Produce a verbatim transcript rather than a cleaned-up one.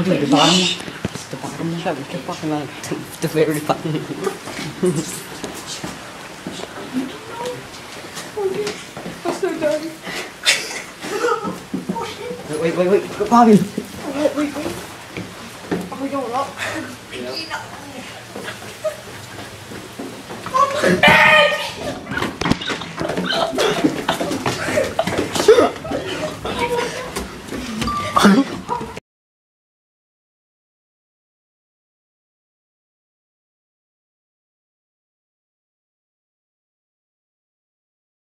the bottom. It's the bottom. Shut the fucking mouth. The very bottom. I'm so done. Wait, wait, wait, wait, Bobby. Wait, wait, wait. Are we going up? Yeah.